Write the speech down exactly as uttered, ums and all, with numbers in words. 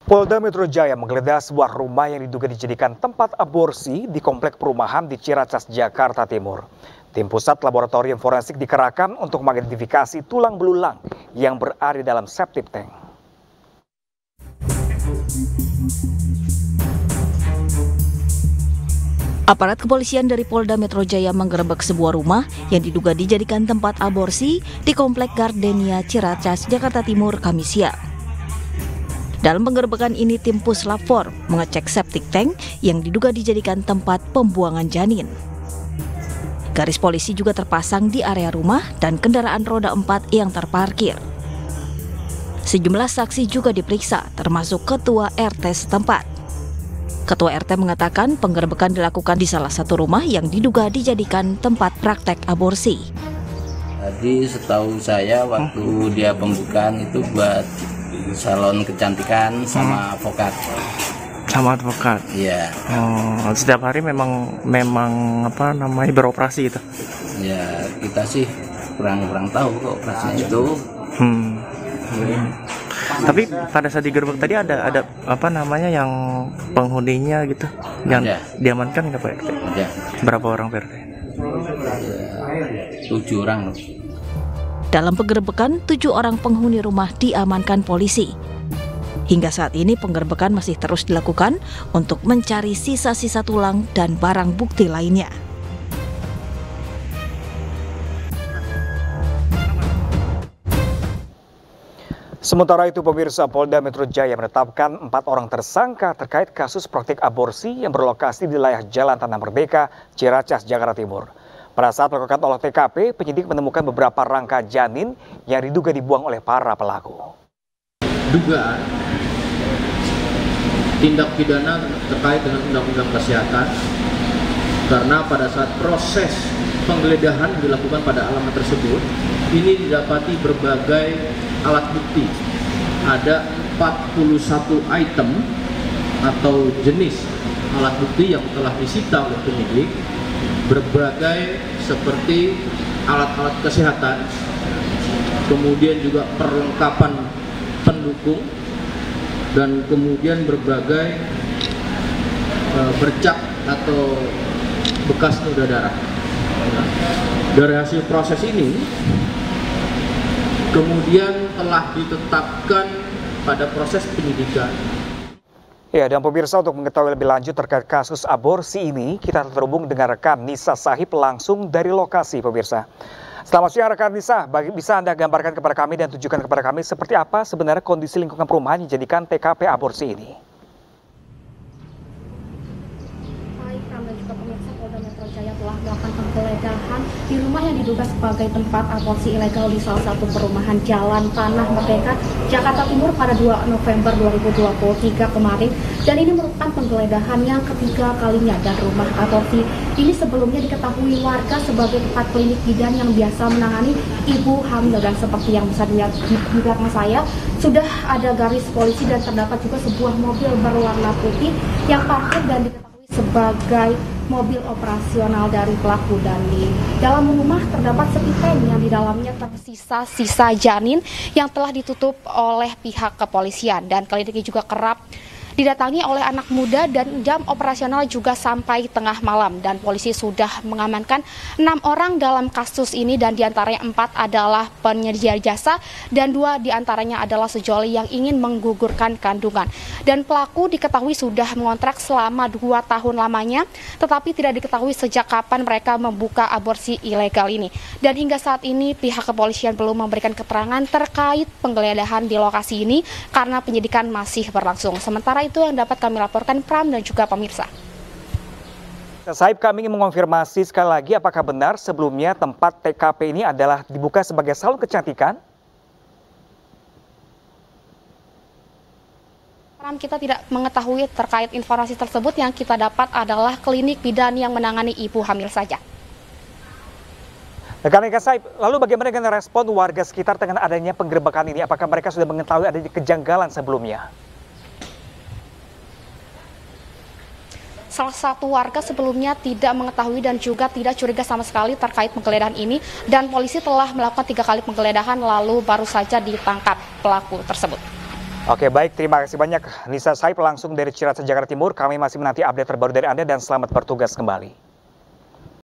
Polda Metro Jaya menggeledah sebuah rumah yang diduga dijadikan tempat aborsi di komplek perumahan di Ciracas, Jakarta Timur. Tim Pusat Laboratorium Forensik dikerahkan untuk mengidentifikasi tulang belulang yang berada dalam septic tank. Aparat kepolisian dari Polda Metro Jaya menggerebek sebuah rumah yang diduga dijadikan tempat aborsi di Komplek Gardenia Ciracas, Jakarta Timur, Kamis siang. Dalam penggerebekan ini, tim Puslap empat mengecek septic tank yang diduga dijadikan tempat pembuangan janin. Garis polisi juga terpasang di area rumah dan kendaraan roda empat yang terparkir. Sejumlah saksi juga diperiksa, termasuk Ketua R T setempat. Ketua R T mengatakan penggerebekan dilakukan di salah satu rumah yang diduga dijadikan tempat praktek aborsi. Tadi setahu saya waktu dia pembukaan itu buat salon kecantikan sama advokat. Sama advokat. Iya. Oh, setiap hari memang memang apa namanya beroperasi gitu. Ya, kita sih kurang-kurang tahu kok operasinya itu. Hmm. Hmm. Tapi pada saat digerebek tadi ada ada apa namanya yang penghuninya gitu yang ada. Diamankan nggak Pak R T? Ada. Berapa orang Pak R T? Ya, tujuh orang. Dalam penggerebekan, tujuh orang penghuni rumah diamankan polisi. Hingga saat ini penggerebekan masih terus dilakukan untuk mencari sisa-sisa tulang dan barang bukti lainnya. Sementara itu, pemirsa, Polda Metro Jaya menetapkan empat orang tersangka terkait kasus praktik aborsi yang berlokasi di wilayah Jalan Tanah Merdeka, Ciracas, Jakarta Timur. Pada saat melakukan olah T K P, penyidik menemukan beberapa rangka janin yang diduga dibuang oleh para pelaku. Dugaan tindak pidana terkait dengan undang-undang kesehatan, karena pada saat proses penggeledahan dilakukan pada alamat tersebut, ini didapati berbagai alat bukti. Ada empat puluh satu item atau jenis alat bukti yang telah disita oleh penyidik, berbagai seperti alat-alat kesehatan, kemudian juga perlengkapan pendukung, dan kemudian berbagai e, bercak atau bekas noda darah. Nah, dari hasil proses ini kemudian telah ditetapkan pada proses penyidikan. Ya, dan pemirsa, untuk mengetahui lebih lanjut terkait kasus aborsi ini, kita terhubung dengan rekan Nisa Sahib langsung dari lokasi, pemirsa. Selamat siang rekan Nisa, bagi, bisa Anda gambarkan kepada kami dan tunjukkan kepada kami seperti apa sebenarnya kondisi lingkungan perumahan yang dijadikan T K P aborsi ini? Polda Metro Jaya telah melakukan penggeledahan di rumah yang diduga sebagai tempat aborsi ilegal di salah satu perumahan Jalan Tanah Merdeka, Jakarta Timur pada dua November dua ribu dua puluh tiga kemarin. Dan ini merupakan penggeledahan yang ketiga kalinya, dan rumah aborsi ini sebelumnya diketahui warga sebagai tempat klinik bidan yang biasa menangani ibu hamil. Dan seperti yang bisa dilihat di belakang saya, sudah ada garis polisi dan terdapat juga sebuah mobil berwarna putih yang parkir dan diketahui sebagai mobil operasional dari pelaku. Dan di dalam rumah terdapat septic tank yang di dalamnya tersisa sisa janin yang telah ditutup oleh pihak kepolisian. Dan kali ini juga kerap didatangi oleh anak muda, dan jam operasional juga sampai tengah malam. Dan polisi sudah mengamankan enam orang dalam kasus ini, dan diantaranya empat adalah penyedia jasa dan dua diantaranya adalah sejoli yang ingin menggugurkan kandungan. Dan pelaku diketahui sudah mengontrak selama dua tahun lamanya, tetapi tidak diketahui sejak kapan mereka membuka aborsi ilegal ini. Dan hingga saat ini pihak kepolisian belum memberikan keterangan terkait penggeledahan di lokasi ini karena penyidikan masih berlangsung. Sementara itu yang dapat kami laporkan, Pram dan juga pemirsa. Saib, kami ingin mengonfirmasi sekali lagi, apakah benar sebelumnya tempat T K P ini adalah dibuka sebagai salon kecantikan? Pram, kita tidak mengetahui terkait informasi tersebut. Yang kita dapat adalah klinik bidan yang menangani ibu hamil saja. Rekan-rekan Saib, lalu bagaimana dengan respon warga sekitar dengan adanya penggerebekan ini? Apakah mereka sudah mengetahui adanya kejanggalan sebelumnya? Salah satu warga sebelumnya tidak mengetahui dan juga tidak curiga sama sekali terkait penggeledahan ini, dan polisi telah melakukan tiga kali penggeledahan lalu baru saja ditangkap pelaku tersebut. Oke, baik, terima kasih banyak Nisa Saib langsung dari Ciracas, Jakarta Timur. Kami masih menanti update terbaru dari Anda dan selamat bertugas kembali.